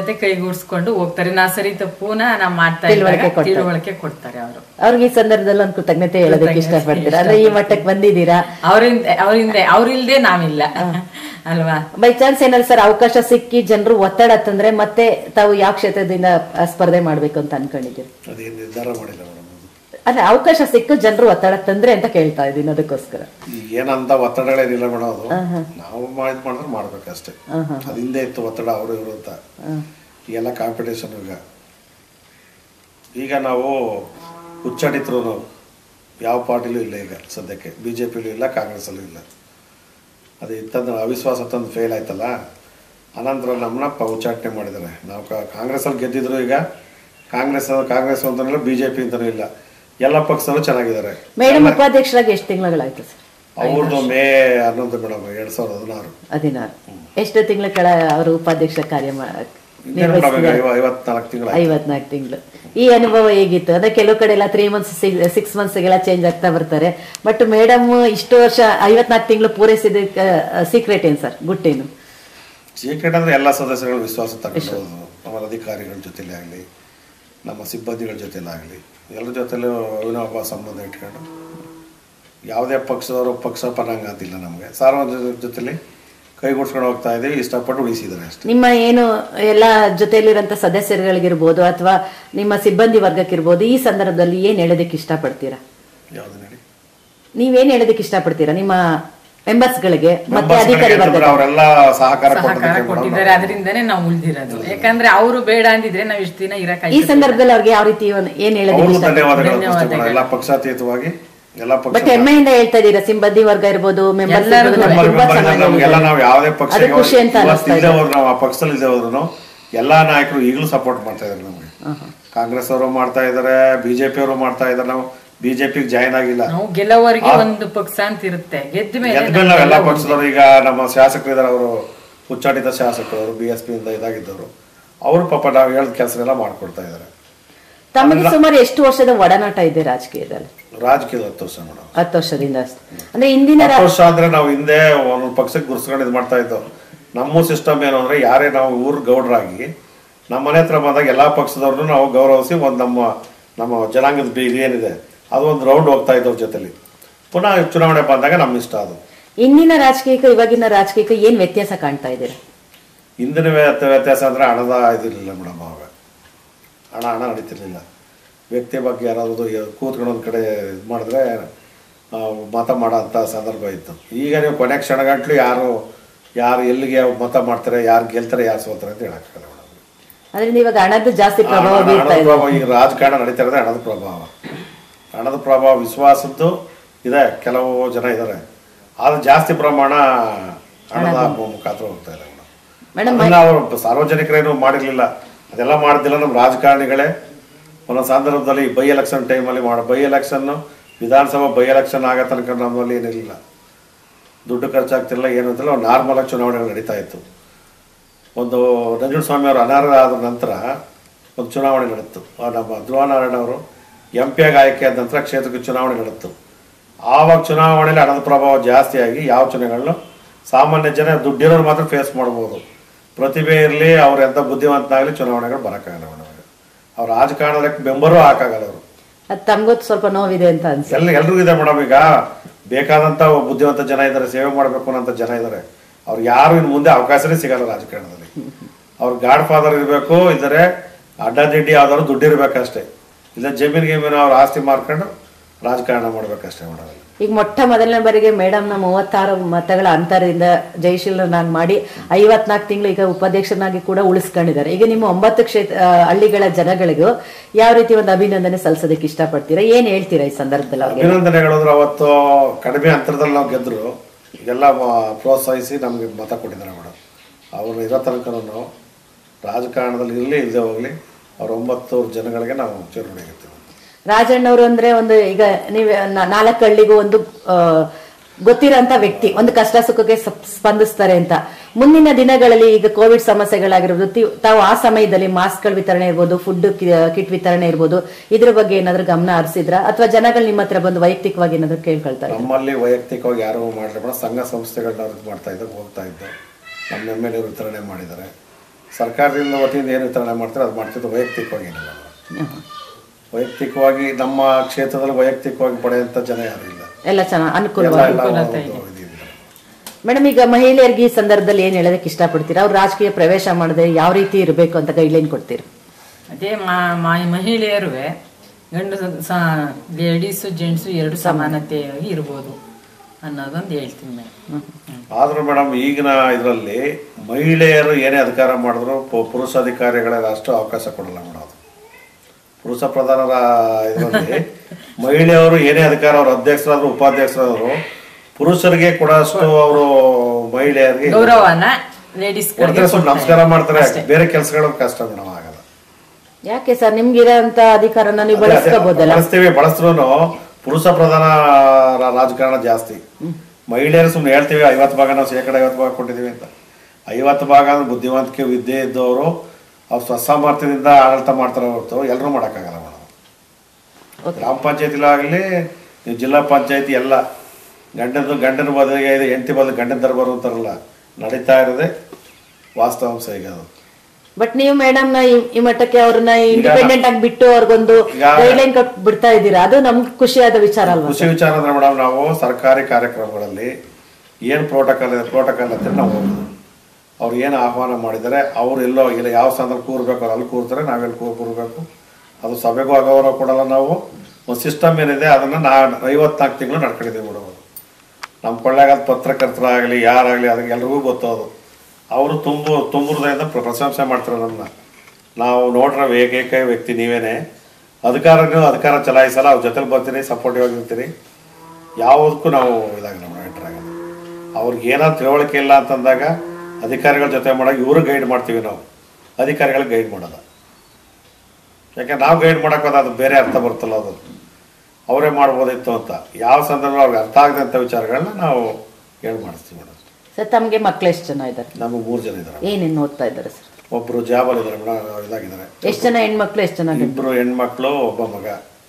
ಜೊತೆ ಕೈಗೂಡಿಸ್ಕೊಂಡು ಹೋಗ್ತಾರೆ. ನಾ ಸರಿ ತಪ್ಪುನ ನಾ ಮಾಡ್ತಾ ತಿಳುವಳಿಕೆ ಕೊಡ್ತಾರೆ ಅವರು. ಅವ್ರಿಗೆ ಈ ಸಂದರ್ಭದಲ್ಲಿ ಒಂದು ಕೃತಜ್ಞತೆ ಹೇಳೋದಕ್ಕೆ ಇಷ್ಟಪಡ್ತೀರಾ? ಅಂದ್ರೆ ಈ ಮಟ್ಟಕ್ಕೆ ಬಂದಿದ್ದೀರಾ, ಅವ್ರಿಲ್ದೆ ನಾವಿಲ್ಲ ಅಲ್ವಾ? ಬೈ ಚಾನ್ಸ್ ಏನಾದ್ರು ಸರ್ ಅವಕಾಶ ಸಿಕ್ಕಿ ಜನರು ಒತ್ತಡ ತಂದ್ರೆ ಮತ್ತೆ ತಾವು ಯಾವ ಕ್ಷೇತ್ರದಿಂದ ಸ್ಪರ್ಧೆ ಮಾಡ್ಬೇಕು ಅಂತ ಅನ್ಕೊಂಡಿದ್ದೀರಿ? ಅದೇನು ನಿರ್ಧಾರ ಮಾಡಿಲ್ಲ ಮೇಡಮ್. ಅಂದ್ರೆ ಅವಕಾಶ ಸಿಕ್ಕು ಜನರು ಒತ್ತಡ ತಂದ್ರೆ ಅಂತ ಕೇಳ್ತಾ ಇದ್ದೀನಿ, ಅದಕ್ಕೋಸ್ಕರ. ಏನಂತ ಒತ್ತಡಗಳೇನಿಲ್ಲ ಮೇಡಮ್, ಅದು ನಾವು ಮಾಡಿದ್ರೆ ಮಾಡ್ಬೇಕಷ್ಟೇ. ಅದು ಹಿಂದೆ ಇತ್ತು ಒತ್ತಡ, ಅವರು ಇವರು ಅಂತ. ಈಗೆಲ್ಲ ಕಾಂಪಿಟೇಷನ್. ಈಗ ನಾವು ಹುಚ್ಚಾಡಿದ್ರು ನಾವು ಯಾವ ಪಾರ್ಟಿಲೂ ಇಲ್ಲ ಈಗ ಸದ್ಯಕ್ಕೆ. BJPಲೂ ಇಲ್ಲ, ಕಾಂಗ್ರೆಸ್ಸಲ್ಲೂ ಇಲ್ಲ. ಅದು ಇತ್ತಂದ್ರೆ ಅವಿಶ್ವಾಸ ತಂದು ಫೇಲ್ ಆಯ್ತಲ್ಲ, ಅನಂತರ ನಮ್ಮನ್ನ ಉಚ್ಚಾಟನೆ ಮಾಡಿದ್ದಾರೆ. ನಾವು ಕಾಂಗ್ರೆಸ್ಸಲ್ಲಿ ಗೆದ್ದಿದ್ರು, ಈಗ ಕಾಂಗ್ರೆಸ್ ಅಂತನೂ BJP ಅಂತನೂ ಇಲ್ಲ, ಎಲ್ಲ ಪಕ್ಷದಲ್ಲೂ ಚೆನ್ನಾಗಿದ್ದಾರೆ. ಮೇಡಮ್ ಉಪಾಧ್ಯಕ್ಷರಾಗಿ ಎಷ್ಟು ತಿಂಗಳಾಯ್ತು ಸರ್? ಅವ್ರದ್ದು ಮೇ 11 ಮೇಡಮ್, 2016. 16. ಎಷ್ಟು ತಿಂಗಳ ಕೆಳ ಅವರು ಉಪಾಧ್ಯಕ್ಷ ಕಾರ್ಯ 54 ತಿಂಗಳು. 54 ತಿಂಗಳು. ಈ ಅನುಭವ ಹೇಗಿತ್ತು? ಅಂದ್ರೆ ಕೆಲವು ಕಡೆ ಎಲ್ಲ 3 ಮಂತ್ಸ್ 6 ಮಂತ್ಸ್ಗೆಲ್ಲ ಚೇಂಜ್ ಆಗ್ತಾ ಬರ್ತಾರೆ. ಬಟ್ ಮೇಡಮ್ ಇಷ್ಟು ವರ್ಷ 54 ತಿಂಗಳು ಪೂರೈಸಿದ ಸೀಕ್ರೆಟ್ ಏನ್ ಸರ್? ಗುಟ್ಟೇನು ಸೀಕ್ರೆಟ್ ಅಂದ್ರೆ ಎಲ್ಲ ಸದಸ್ಯರುಗಳು ವಿಶ್ವಾಸ ತಗೊಂಡು, ಅವರ ಅಧಿಕಾರಿಗಳ ಜೊತೆಲೇ ಆಗಲಿ, ನಮ್ಮ ಸಿಬ್ಬಂದಿಗಳ ಜೊತೆಲಾಗಲಿ, ಎಲ್ಲರ ಜೊತೆಲೂ ಅವಿನಾಭಾವ ಸಂಬಂಧ ಇಟ್ಕೊಂಡು, ಯಾವುದೇ ಪಕ್ಷದವರು ಪಕ್ಷ ಪರಂಗ ಅಂತಿಲ್ಲ ನಮಗೆ. ಸಾರ್ವಜನಿಕರ ಜೊತೆಲಿ ಕೈಗೂಡಿಸ್ಕೊಂಡು ಹೋಗ್ತಾ ಇದ್ದೀವಿ, ಇಷ್ಟಪಟ್ಟು ಉಳಿಸಿದ್ದಾರೆ ಅಷ್ಟೇ. ನಿಮ್ಮ ಏನು ಎಲ್ಲ ಜೊತೆಯಲ್ಲಿರುವಂತ ಸದಸ್ಯರುಗಳಿಗಿರ್ಬೋದು ಅಥವಾ ನಿಮ್ಮ ಸಿಬ್ಬಂದಿ ವರ್ಗಕ್ಕಿರ್ಬೋದು, ಈ ಸಂದರ್ಭದಲ್ಲಿ ಏನ್ ಹೇಳೋದಕ್ಕೆ ಇಷ್ಟಪಡ್ತೀರಾ? ಯಾವ್ದು ಹೇಳಿ? ನೀವೇನ್ ಹೇಳೋದಕ್ಕೆ ಇಷ್ಟಪಡ್ತೀರಾ ನಿಮ್ಮ ಮೆಂಬರ್ಸ್ ಗಳಿಗೆ ಮತ್ತೆ ಅಧಿಕಾರಿ ವರ್ಗ? ಅವರೆಲ್ಲ ಸಹಕಾರ ಕೊಟ್ಟಿದ್ದಾರೆ, ಅದರಿಂದನೇ ನಾವು ಉಳಿದಿರೋದು. ಯಾಕಂದ್ರೆ ಅವರು ಬೇಡ ಅಂದಿದ್ರೆ ನಾವ್ ಇಷ್ಟು ದಿನ ಇರಕ್ಕೆ. ಈ ಸಂದರ್ಭದಲ್ಲಿ ಅವ್ರಿಗೆ ಯಾವ ರೀತಿ ಏನ್ ಹೇಳೋದಕ್ಕೆ? ಧನ್ಯವಾದಗಳು. ಎಲ್ಲ ಪಕ್ಷಾತೀತವಾಗಿ ಬಟ್ ಹೆಮ್ಮೆಯಿಂದ ಹೇಳ್ತಾ ಇದೀರಾ, ಸಿಬ್ಬಂದಿ ವರ್ಗ ಇರ್ಬೋದು, ಮೆಂಬರ್ಸ್ ನಾವು ಯಾವುದೇ ಪಕ್ಷ ಖುಷಿ ಅಂತ ನಾವು ಆ ಪಕ್ಷದಲ್ಲಿ ಇಲ್ಲದೆ ಹೋದ್ರು ಎಲ್ಲಾ ನಾಯಕರು ಈಗಲೂ ಸಪೋರ್ಟ್ ಮಾಡ್ತಾ ಇದಾರೆ ನಮ್ಗೆ. ಕಾಂಗ್ರೆಸ್ ಅವರು ಮಾಡ್ತಾ ಇದಾರೆ, BJP ಅವರು ಮಾಡ್ತಾ ಇದಾರೆ. ನಾವು BJPಗೆ ಜಾಯಿನ್ ಆಗಿಲ್ಲ, ನಾವು ಗೆಲ್ಲವರಿಗೆ ಒಂದು ಪಕ್ಷ ಅಂತ ಇರುತ್ತೆ, ಗೆದ್ದ ಮೇಲೆ ನಾವೆಲ್ಲ ಪಕ್ಷದವರು. ಈಗ ನಮ್ಮ ಶಾಸಕರು ಇದಾರೆ, ಅವರು ಉಚ್ಚಾಟಿತ ಶಾಸಕರು, ಅವರು BSP ಇಂದ ಇದಾಗಿದ್ದವರು, ಅವರು ಪಾಪ ನಾವು ಹೇಳಿದ ಕೆಲಸನೆಲ್ಲ ಮಾಡ್ಕೊಡ್ತಾ ಇದಾರೆ. ತಮಗೆ ಸುಮಾರು ಎಷ್ಟು ವರ್ಷದ ಒಡನಾಟ ಇದೆ ರಾಜಕೀಯದಲ್ಲಿ? 10 ವರ್ಷ ಮೇಡಮ್. 10 ವರ್ಷದಿಂದ. ಅಂದ್ರೆ ಹಿಂದಿನ ವರ್ಷ ಅಂದ್ರೆ ನಾವು ಹಿಂದೆ ಒಂದೊಂದು ಪಕ್ಷಕ್ಕೆ ಗುರ್ಸ್ಕೊಂಡು ಇದು ಮಾಡ್ತಾ ಇದ್ದೋ. ನಮ್ಮ ಸಿಸ್ಟಮ್ ಏನು ಅಂದ್ರೆ, ಯಾರೇ ನಾವು ಊರ್ ಗೌಡ್ರಾಗಿ ನಮ್ಮ ಮನೆ ಹತ್ರ ಬಂದಾಗ ಎಲ್ಲಾ ಪಕ್ಷದವ್ರನ್ನು ನಾವು ಗೌರವಿಸಿ ಒಂದು ನಮ್ಮ ಜನಾಂಗದ ಏನಿದೆ ಅದು ಒಂದು ರೌಂಡ್ ಹೋಗ್ತಾ ಇದ್ದವ್ರ ಜೊತೆಲಿ. ಪುನಃ ಚುನಾವಣೆ ಬಂದಾಗ ನಮ್ಮ ಇಷ್ಟ. ಅದು ಇಂದಿನ ರಾಜಕೀಯಕ್ಕೆ ಇವಾಗಿನ ರಾಜಕೀಯಕ್ಕೆ ಏನ್ ವ್ಯತ್ಯಾಸ ಕಾಣ್ತಾ ಇದ್ದೀರಾ? ಹಿಂದಿನ ವ್ಯತ್ಯಾಸ ಅಂದ್ರೆ ಹಣದ ಇದಿರಲಿಲ್ಲ ಮೇಡಮ್. ಅವಾಗ ಹಣ ನಡೀತಿರ್ಲಿಲ್ಲ. ವ್ಯಕ್ತಿ ಬಗ್ಗೆ ಯಾರಾದ್ರು ಕೂತ್ಕೊಂಡು ಒಂದು ಕಡೆ ಇದು ಮಾಡಿದ್ರೆ ಮತ ಮಾಡೋ ಅಂಥ ಸಂದರ್ಭ ಇತ್ತು. ಈಗ ನೀವು ಕೊನೆ ಕ್ಷಣಗಂಟ್ಲು ಯಾರು ಎಲ್ಲಿಗೆ ಮತ ಮಾಡ್ತಾರೆ, ಯಾರು ಗೆಲ್ತಾರೆ, ಯಾರು ಸೋತಾರೆ ಅಂತ ಹೇಳಕ್ಕಾಗಲ್ಲ ಮೇಡಮ್. ಅದರಿಂದ ಇವಾಗ ಹಣದ ಜಾಸ್ತಿ ಪ್ರಭಾವ. ಈಗ ರಾಜಕಾರಣ ನಡೀತಾ ಇರೋದೇ ಹಣದ ಪ್ರಭಾವ. ವಿಶ್ವಾಸದ್ದು ಇದೆ, ಕೆಲವು ಜನ ಇದ್ದಾರೆ, ಆದ್ರೆ ಜಾಸ್ತಿ ಪ್ರಮಾಣ ಹಣದ ಮುಖಾಂತರ ಹೋಗ್ತಾ ಇದೆ ಮೇಡಮ್. ಅವರು ಸಾರ್ವಜನಿಕರೇನು ಮಾಡಿರ್ಲಿಲ್ಲ, ಅದೆಲ್ಲ ಮಾಡ್ದಿಲ್ಲ ನಮ್ಮ ರಾಜಕಾರಣಿಗಳೇ. ಒಂದೊಂದು ಸಂದರ್ಭದಲ್ಲಿ ಬೈ ಎಲೆಕ್ಷನ್ ಟೈಮಲ್ಲಿ ಬೈ ಎಲೆಕ್ಷನ್, ವಿಧಾನಸಭಾ ಬೈ ಎಲೆಕ್ಷನ್ ಆಗೋ ತನಕ ನಮ್ಮಲ್ಲಿ ಏನಿರಲಿಲ್ಲ, ದುಡ್ಡು ಖರ್ಚಾಗ್ತಿರಲಿಲ್ಲ, ಏನು ಅಂತಿಲ್ಲ. ನಾರ್ಮಲ್ ಆಗಿ ಚುನಾವಣೆಗಳು ನಡೀತಾ ಇತ್ತು. ಒಂದು ನಂಜುಂಡಸ್ವಾಮಿ ಅವರು ಅನರ್ಹ ಆದ ನಂತರ ಒಂದು ಚುನಾವಣೆ ನಡೆಯಿತು. ನಮ್ಮ ಧ್ರುವನಾರಾಯಣ ಅವರು MP ಆಗಿ ಆಯ್ಕೆ ಆದ ನಂತರ ಕ್ಷೇತ್ರಕ್ಕೆ ಚುನಾವಣೆ ನಡೆಯಿತು. ಆವಾಗ ಚುನಾವಣೆಯಲ್ಲಿ ಹಣದ ಪ್ರಭಾವ ಜಾಸ್ತಿಯಾಗಿ ಯಾವ ಚುನಾವಣೆಗಳನ್ನು ಸಾಮಾನ್ಯ ಜನ ದುಡ್ಡಿರೋರು ಮಾತ್ರ ಫೇಸ್ ಮಾಡ್ಬೋದು. ಪ್ರತಿಭೆ ಇರಲಿ, ಅವ್ರು ಎಂಥ ಬುದ್ಧಿವಂತನಾಗಲಿ ಚುನಾವಣೆಗಳು ಬರೋಕ್ಕಾಗಲ್ಲ ಮೇಡಮ್. ಅವ್ರು ರಾಜಕಾರಣದ ಬೆಂಬರೂ ಹಾಕಾಗಲ್ಲ ಅವರು. ಅದು ತಮ್ಗೊತ್ತು ಸ್ವಲ್ಪ ನೋವಿದೆ ಅಂತ ಅನ್ಸುತ್ತೆ. ಎಲ್ರಿಗೂ ಇದೆ ಮೇಡಮ್. ಈಗ ಬೇಕಾದಂಥ ಬುದ್ಧಿವಂತ ಜನ ಇದ್ದಾರೆ, ಸೇವೆ ಮಾಡಬೇಕು ಅನ್ನೋಂಥ ಜನ ಇದ್ದಾರೆ. ಅವ್ರು ಯಾರು ಇನ್ನು ಮುಂದೆ ಅವಕಾಶನೇ ಸಿಗಲ್ಲ ರಾಜಕಾರಣದಲ್ಲಿ. ಅವ್ರು ಗಾಡ್ ಫಾದರ್ ಇರಬೇಕು, ಇದ್ದಾರೆ ಅಡ್ಡದಿಡ್ಡಿ ಯಾವ್ದಾದ್ರು ದುಡ್ಡು ಇರಬೇಕಷ್ಟೇ. ಇಲ್ಲ ಜಮೀನಿಗೆ ಅವ್ರು ಆಸ್ತಿ ಮಾರ್ಕೊಂಡು ರಾಜಕಾರಣ ಮಾಡ್ಬೇಕಷ್ಟೇ ಮೇಡಮ್. ಈಗ ಮೊಟ್ಟ ಮೊದಲನೇ ಬಾರಿಗೆ ಮೇಡಮ್ನ 36 ಮತಗಳ ಅಂತರದಿಂದ ಜಯಶೀಲನಾಗಿ ಮಾಡಿ 54 ತಿಂಗಳು ಈಗ ಉಪಾಧ್ಯಕ್ಷನಾಗಿ ಕೂಡ ಉಳಿಸ್ಕೊಂಡಿದ್ದಾರೆ. ಈಗ ನಿಮ್ಮ 9 ಹಳ್ಳಿಗಳ ಜನಗಳಿಗೂ ಯಾವ ರೀತಿ ಒಂದು ಅಭಿನಂದನೆ ಸಲ್ಲಿಸೋದಕ್ಕೆ ಇಷ್ಟಪಡ್ತೀರಾ? ಏನ್ ಹೇಳ್ತೀರಾ ಈ ಸಂದರ್ಭದಲ್ಲಿ? ಅಭಿನಂದನೆಗಳು. ಅವತ್ತು ಕಡಿಮೆ ಅಂತರದಲ್ಲಿ ನಾವು ಗೆದ್ರು, ಎಲ್ಲ ಪ್ರೋತ್ಸಾಹಿಸಿ ನಮ್ಗೆ ಮತ ಕೊಟ್ಟಿದ್ದಾರೆ ಮೇಡಮ್. ಅವ್ರು ಇರೋ ತನಕ ನಾವು ರಾಜಕಾರಣದಲ್ಲಿ ಇರಲಿ ಇಲ್ಲದೆ ಹೋಗ್ಲಿ, ಅವ್ರ 9 ಜನಗಳಿಗೆ ನಾವು ಚುನಾವಣೆಗಿರ್ತೀವಿ. ರಾಜಣ್ಣವರು ಅಂದ್ರೆ ಒಂದು ಈಗ ನೀವು 4 ಹಳ್ಳಿಗೂ ಒಂದು ಗೊತ್ತಿರೋಂತ ವ್ಯಕ್ತಿ, ಒಂದು ಕಷ್ಟ ಸುಖಕ್ಕೆ ಸ್ಪಂದಿಸ್ತಾರೆ ಅಂತ. ಮುಂದಿನ ದಿನಗಳಲ್ಲಿ ಈಗ ಕೋವಿಡ್ ಸಮಸ್ಯೆಗಳಾಗಿರ್ಬೋದು, ತಾವು ಆ ಸಮಯದಲ್ಲಿ ಮಾಸ್ಕ್ಗಳ ವಿತರಣೆ ಇರ್ಬೋದು, ಫುಡ್ ಕಿಟ್ ವಿತರಣೆ ಇರ್ಬೋದು, ಇದ್ರ ಬಗ್ಗೆ ಏನಾದ್ರು ಗಮನ ಹರಿಸಿದ್ರ ಅಥವಾ ಜನಗಳು ನಿಮ್ಮ ಹತ್ರ ಬಂದು ವೈಯಕ್ತಿಕವಾಗಿ ಏನಾದ್ರು ಕೇಳ್ಕೊಳ್ತಾರೆ? ನಮ್ಮಲ್ಲಿ ವೈಯಕ್ತಿಕವಾಗಿ ಯಾರು ಮಾಡಲಿ, ಸಂಘ ಸಂಸ್ಥೆಗಳನ್ನ ಮಾಡ್ತಾ ಇದ್ದಾಗ ಹೋಗ್ತಾ ಇದ್ದು. ನಮ್ಮ MLA ವಿತರಣೆ ಮಾಡಿದ್ದಾರೆ, ಸರ್ಕಾರದಿಂದ ವತಿಯಿಂದ ಏನು ವಿತರಣೆ ಮಾಡ್ತಾರೆ ಅದು ಮಾಡ್ತಿದ್ದು ವೈಯಕ್ತಿಕವಾಗಿ ಏನಿಲ್ಲ. ವೈಯಕ್ತಿಕವಾಗಿ ನಮ್ಮ ಕ್ಷೇತ್ರದಲ್ಲಿ ವೈಯಕ್ತಿಕವಾಗಿ ಪಡೆಯುವಂಥ ಜನ ಯಾರು ಇಲ್ಲ. ಎಲ್ಲ ಚೆನ್ನಾಗಿ ಅನುಕೂಲವಾಗಿ. ಎಲ್ಲ ಮೇಡಮ್, ಈಗ ಮಹಿಳೆಯರಿಗೆ ಈ ಸಂದರ್ಭದಲ್ಲಿ ಏನ್ ಹೇಳೋದಕ್ಕೆ ಇಷ್ಟಪಡ್ತೀರಾ? ಅವ್ರು ರಾಜಕೀಯ ಪ್ರವೇಶ ಮಾಡಿದ್ರೆ ಯಾವ ರೀತಿ ಇರಬೇಕು ಅಂತ ಗೈಡ್ಲೈನ್ ಕೊಡ್ತೀರಾ? ಅದೇ ಮಹಿಳೆಯರು ಲೇಡೀಸು ಜೆಂಟ್ಸು ಎರಡು ಸಮಾನತೆಯಾಗಿ ಇರ್ಬೋದು ಅನ್ನೋದೊಂದು ಹೇಳ್ತೀನಿ ಮೇಡಮ್. ಆದ್ರೂ ಮೇಡಮ್ ಈಗಿನ ಇದರಲ್ಲಿ ಮಹಿಳೆಯರು ಏನೇ ಅಧಿಕಾರ ಮಾಡಿದ್ರು ಪುರುಷ ಅಧಿಕಾರಿಗಳಿಗೆ ಅಷ್ಟು ಅವಕಾಶ ಕೊಡಲ್ಲ ಮೇಡಮ್. ಅದು ಪುರುಷ ಪ್ರಧಾನರ ಇದರಲ್ಲಿ ಮಹಿಳೆಯರು ಏನೇ ಅಧಿಕಾರ, ಅವರು ಅಧ್ಯಕ್ಷರಾದ್ರು ಉಪಾಧ್ಯಕ್ಷರಾದ್ರು ಪುರುಷರಿಗೆ ಕೊಡೋಷ್ಟು ಅವರು ಮಹಿಳೆಯರಿಗೆ ಗೌರವನ ಲೇಡೀಸ್ ನಮಸ್ಕಾರ ಮಾಡ್ತಾರೆ. ಬೇರೆ ಕೆಲಸಗಳು ಕಷ್ಟ ಮೇಡಮ್, ಆಗಲ್ಲ. ಯಾಕೆ ಸರ್, ನಿಮ್ಗಿರೋಂತ ಅಧಿಕಾರನ ನೀವು ಬಳಸ್ಕೋಬಹುದಲ್ಲ? ಬಳಸಿದ್ರು ಪುರುಷ ಪ್ರಧಾನ ರಾಜಕಾರಣ ಜಾಸ್ತಿ. ಮಹಿಳೆಯರು ಸುಮ್ಮನೆ ಹೇಳ್ತೀವಿ 50 ಭಾಗ ನಾವು 50% ಕೊಟ್ಟಿದ್ದೀವಿ ಅಂತ. 50 ಭಾಗ ಅಂದ್ರೆ ಬುದ್ಧಿವಂತಿಕೆ ವಿದ್ಯೆ ಇದ್ದವರು ಅವ್ರು ಸ್ವಸಾಮರ್ಥ್ಯದಿಂದ ಆಡಳಿತ ಮಾಡ್ತಾರೆ ಹೊರತು ಎಲ್ಲರೂ ಮಾಡೋಕ್ಕಾಗಲ್ಲ ಮೇಡಮ್. ಗ್ರಾಮ ಪಂಚಾಯತಿಲಾಗಲಿ ನೀವು ಜಿಲ್ಲಾ ಪಂಚಾಯತಿ ಎಲ್ಲ ಗಂಡನ ಬದಲಿಗೆ ಹೆಂಡತಿ ಬದಲು ಗಂಡನ ದರ್ಬಾರು ಅಂತಾರಲ್ಲ, ನಡೀತಾ ಇರೋದೇ ವಾಸ್ತವಾಂಶ ಈಗ ಅದು. ಬಟ್ ನೀವು ಮೇಡಮ್ ನ ಈ ಮಟ್ಟಕ್ಕೆ ಅವ್ರನ್ನ ಇಂಡಿಪೆಂಡೆಂಟ್ ಆಗಿ ಬಿಟ್ಟು ಅವ್ರಿಗೊಂದು ಗೈಡ್ಲೈನ್ ಕೊಟ್ಟು ಬಿಡ್ತಾ ಇದ್ದೀರಾ, ಅದು ನಮ್ಗೆ ಖುಷಿಯಾದ ವಿಚಾರ ಅಲ್ವಾ? ಖುಷಿ ವಿಚಾರ ಅಂದ್ರೆ ಮೇಡಮ್, ನಾವು ಸರ್ಕಾರಿ ಕಾರ್ಯಕ್ರಮಗಳಲ್ಲಿ ಏನು ಪ್ರೋಟೋಕಾಲ್ ಅಂತ ನಾವು ಹೋಗೋದು. ಅವ್ರು ಏನು ಆಹ್ವಾನ ಮಾಡಿದ್ದಾರೆ, ಅವ್ರು ಎಲ್ಲೋ ಇಲ್ಲ ಯಾವ ಸ್ಥಾನದಲ್ಲಿ ಕೂರ್ಬೇಕು ಅವ್ರು ಅಲ್ಲಿ ಕೂರ್ತಾರೆ, ನಾವೆಲ್ಲಿ ಕೂರ್ಬೇಕು. ಅದು ಸಭೆಗೂ ಅಗೌರವ ಕೊಡಲ್ಲ. ನಾವು ಒಂದು ಸಿಸ್ಟಮ್ ಏನಿದೆ ಅದನ್ನು 54 ತಿಂಗಳು ನಡ್ಕೊಂಡಿದ್ದೀವಿ ಮೇಡಮ್. ನಮ್ಮ ಕೊಳ್ಳಾಗದ ಪತ್ರಕರ್ತರಾಗಲಿ ಯಾರಾಗಲಿ ಅದಕ್ಕೆ ಎಲ್ರಿಗೂ ಗೊತ್ತೋದು. ಅವರು ತುಂಬ ಹೃದಯದಿಂದ ಪ್ರಶಂಸೆ ಮಾಡ್ತಾರೆ ನಮ್ಮನ್ನ. ನಾವು ನೋಡ್ರೆ ಏಕೈಕ ವ್ಯಕ್ತಿ ನೀವೇನೆ, ಅಧಿಕಾರ ಚಲಾಯಿಸಲ್ಲ, ಅವ್ರ ಜೊತೆಲಿ ಬರ್ತೀರಿ, ಸಪೋರ್ಟಿವ್ ಆಗಿರ್ತೀರಿ, ಯಾವುದಕ್ಕೂ ನಾವು ಇದಾಗಲ್ಲ ನಾವು ಎಂಟ್ರಾಗಲ್ಲ. ಅವ್ರಿಗೆ ಏನಾದ್ರು ತಿಳುವಳಿಕೆ ಇಲ್ಲ ಅಂತಂದಾಗ ಅಧಿಕಾರಿಗಳ ಜೊತೆ ಮಾಡೋಕೆ ಇವರು ಗೈಡ್ ಮಾಡ್ತೀವಿ, ನಾವು ಅಧಿಕಾರಿಗಳಿಗೆ ಗೈಡ್ ಮಾಡೋದು. ಯಾಕೆ ನಾವು ಗೈಡ್ ಮಾಡೋಕ್ಕೋದು ಅದು ಬೇರೆ ಅರ್ಥ ಬರ್ತಲ್ಲ, ಅದು ಅವರೇ ಮಾಡ್ಬೋದಿತ್ತು ಅಂತ. ಯಾವ ಸಂದರ್ಭ ಅವ್ರಿಗೆ ಅರ್ಥ ಆಗದಂಥ ವಿಚಾರಗಳನ್ನ ನಾವು ಹೇಳಿ ಮಾಡಿಸ್ತೀವಿ ಮೇಡಮ್. ಸರ್, ತಮಗೆ ಮಕ್ಳು ಎಷ್ಟು ಜನ ಇದ್ದಾರೆ? ನಮಗೆ 3 ಜನ ಇದ್ದಾರೆ. ಏನೇನು ಓದ್ತಾ ಇದ್ದಾರೆ ಸರ್? ಒಬ್ರು ಜಾಬಲ್ಲಿ ಇದ್ದಾರೆ ಮೇಡಮ್, ಇದಾಗಿದ್ದಾರೆ. ಎಷ್ಟು ಜನ ಹೆಣ್ಮಕ್ಳು, ಎಷ್ಟು ಜನ? 2 ಹೆಣ್ಮಕ್ಳು, ಒಬ್ಬ ಮಗ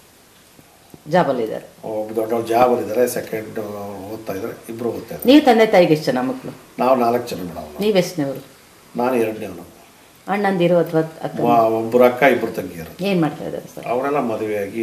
ಜಾಬಲ್ಲಿ ಇದ್ದಾರೆ. ಒಬ್ಬ ದೊಡ್ಡವ್ರು ಜಾಬಲ್ಲಿ ಇದ್ದಾರೆ, ಸೆಕೆಂಡ್ ಓದ್ತಾ ಇದ್ದಾರೆ, ಇಬ್ರು ಓದ್ತಾ ಇದ್ದಾರೆ. ನೀವು ತಂದೆ ತಾಯಿಗೆ ಎಷ್ಟು ಜನ ಮಕ್ಕಳು? ನಾವು 4 ಜನ ಮೇಡಮ್. ನೀವೆಷ್ಟನೇವರು? ನಾನು 2ನೇವನು. ಅಣ್ಣಂದಿರು ಅಥವಾ ಅಕ್ಕ? ಒಬ್ಬರು ಅಕ್ಕ, 2 ತಂಗಿಯರು. ಏನ್ ಮಾಡ್ತಾ ಇದ್ದಾರೆ ಸರ್? ಅವರೆಲ್ಲ ಮದುವೆಯಾಗಿ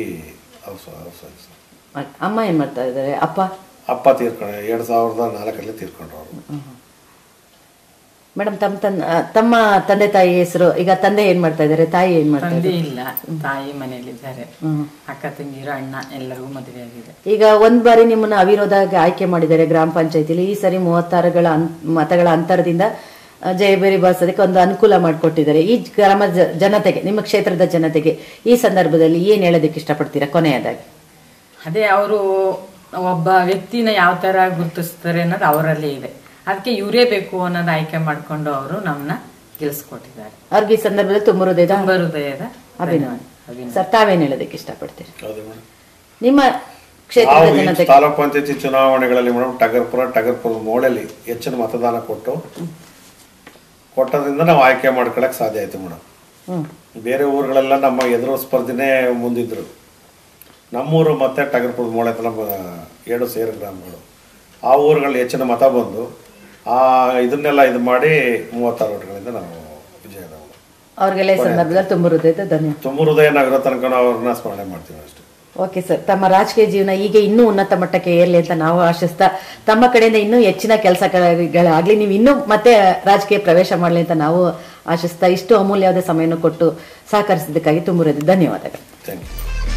ಅಮ್ಮ ಏನ್ ಮಾಡ್ತಾ ಇದ್ದಾರೆ? ಅಪ್ಪ ತೀರ್ಕೊಂಡು 2004 ತೀರ್ಕೊಂಡ್ರು ಅವರು. ಮೇಡಮ್, ತಮ್ಮ ತಂದೆ ತಾಯಿ ಹೆಸರು? ಈಗ ತಂದೆ ಏನ್ ಮಾಡ್ತಾ ಇದ್ದಾರೆ, ತಾಯಿ ಏನ್ ಮಾಡ್ತಾ ತಂದೆ ಇಲ್ಲ, ತಾಯಿ ಮನೆಯಲ್ಲಿದ್ದಾರೆ. ಅಕ್ಕ ತಂಗಿರು ಅಣ್ಣ ಎಲ್ಲರಿಗೂ ಮದುವೆ ಆಗಿದೆ. ಈಗ ಒಂದ್ ಬಾರಿ ನಿಮ್ಮನ್ನ ಅವಿರೋಧವಾಗಿ ಆಯ್ಕೆ ಮಾಡಿದ್ದಾರೆ ಗ್ರಾಮ ಪಂಚಾಯತಿಲಿ. ಈ ಸರಿ 36 ಮತಗಳ ಅಂತರದಿಂದ ಜಯಬೇರಿ ಬಾರಿಸೋದಕ್ಕೆ ಒಂದು ಅನುಕೂಲ ಮಾಡಿಕೊಟ್ಟಿದ್ದಾರೆ. ಈ ಗ್ರಾಮದ ಜನತೆಗೆ, ನಿಮ್ಮ ಕ್ಷೇತ್ರದ ಜನತೆಗೆ ಈ ಸಂದರ್ಭದಲ್ಲಿ ಏನ್ ಹೇಳೋದಕ್ಕೆ ಇಷ್ಟಪಡ್ತೀರಾ ಕೊನೆಯದಾಗಿ? ಅದೇ ಅವರು ಒಬ್ಬ ವ್ಯಕ್ತಿನ ಯಾವ ತರ ಗುರುತಿಸ್ತಾರೆ ಅನ್ನೋದು ಅವರಲ್ಲಿ ಇದೆ. ಅದಕ್ಕೆ ಇವರೇ ಬೇಕು ಅನ್ನೋದು ಆಯ್ಕೆ ಮಾಡ್ಕೊಂಡು ಅವರು ನಮ್ಮನ್ನ ಗೆಲ್ಸ್ಕೊಟ್ಟಿದ್ದಾರೆ. ಅವ್ರಿಗೆ ಈ ಸಂದರ್ಭದಲ್ಲಿ ತುಂಬ ಹೃದಯದ ಅಭಿನಂದನೆ. ಸರ್, ತಾವೇನ್ ಹೇಳೋದಕ್ಕೆ ಇಷ್ಟಪಡ್ತೀರಿ ನಿಮ್ಮ ಕ್ಷೇತ್ರದ ಜನತೆಗೆ? ತಾಲೂಕು ಪಂಚಾಯತಿ ಚುನಾವಣೆಗಳಲ್ಲಿ ಮೇಡಮ್ ಟಗರ್ಪುರ ಮೋಳಲ್ಲಿ ಹೆಚ್ಚಿನ ಮತದಾನ ಕೊಟ್ಟದ್ರಿಂದ ನಾವು ಆಯ್ಕೆ ಮಾಡ್ಕೊಳಕ್ ಸಾಧ್ಯ ಆಯ್ತು ಮೇಡಮ್. ಬೇರೆ ಊರುಗಳೆಲ್ಲ ನಮ್ಮ ಎದುರು ಸ್ಪರ್ಧೆನೇ ಮುಂದಿದ್ರು. ನಮ್ಮೂರು ಮತ್ತೆ ಟಗರ್ಪುರ ಮೋಳೆ ನಮ್ಮ 2 ಸೇರಿ ಗ್ರಾಮಗಳು, ಆ ಊರುಗಳಲ್ಲಿ ಹೆಚ್ಚಿನ ಮತ ಬಂದು ಇದನ್ನೆಲ್ಲ ಇದು ಮಾಡಿ 36 ಓಟ್ಗಳಿಂದ ನಾವು ವಿಜಯ. ಅವ್ರಿಗೆಲ್ಲ ಈ ಸಂದರ್ಭದಲ್ಲಿ ತುಂಬ ಹೃದಯ ನಾವಿರೋ ತನಕ ಅವ್ರನ್ನ ಸ್ಮರಣೆ ಮಾಡ್ತೀವಿ ಅಷ್ಟೇ. ಓಕೆ ಸರ್, ತಮ್ಮ ರಾಜಕೀಯ ಜೀವನ ಹೀಗೆ ಇನ್ನೂ ಉನ್ನತ ಮಟ್ಟಕ್ಕೆ ಏರ್ಲಿ ಅಂತ ನಾವು ಆಶಿಸ್ತಾ, ತಮ್ಮ ಕಡೆಯಿಂದ ಇನ್ನೂ ಹೆಚ್ಚಿನ ಕೆಲಸಗಳಾಗ್ಲಿ, ನೀವು ಇನ್ನೂ ಮತ್ತೆ ರಾಜಕೀಯ ಪ್ರವೇಶ ಮಾಡಲಿ ಅಂತ ನಾವು ಆಶಿಸ್ತಾ, ಇಷ್ಟು ಅಮೂಲ್ಯವಾದ ಸಮಯವನ್ನು ಕೊಟ್ಟು ಸಹಕರಿಸಿದ್ದಕ್ಕಾಗಿ ತುಂಬ ಧನ್ಯವಾದಗಳು. Thank you.